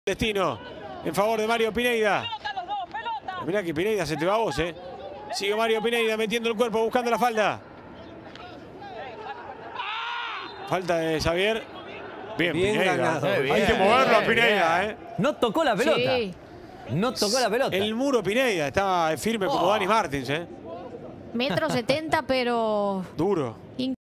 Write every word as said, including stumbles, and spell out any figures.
Destino en favor de Mario Pineda. Mirá que Pineda se te va a vos, ¿eh? Sigue Mario Pineda metiendo el cuerpo, buscando la falda. Falta de Xavier. Bien, Bien Pineda. ganado. Hay Bien, que moverlo a bien, Pineda, bien. ¿eh? No tocó la pelota. Sí. No tocó la pelota. El muro Pineda. Estaba firme como Oh. Dani Martins, ¿eh? Metro setenta, pero Duro.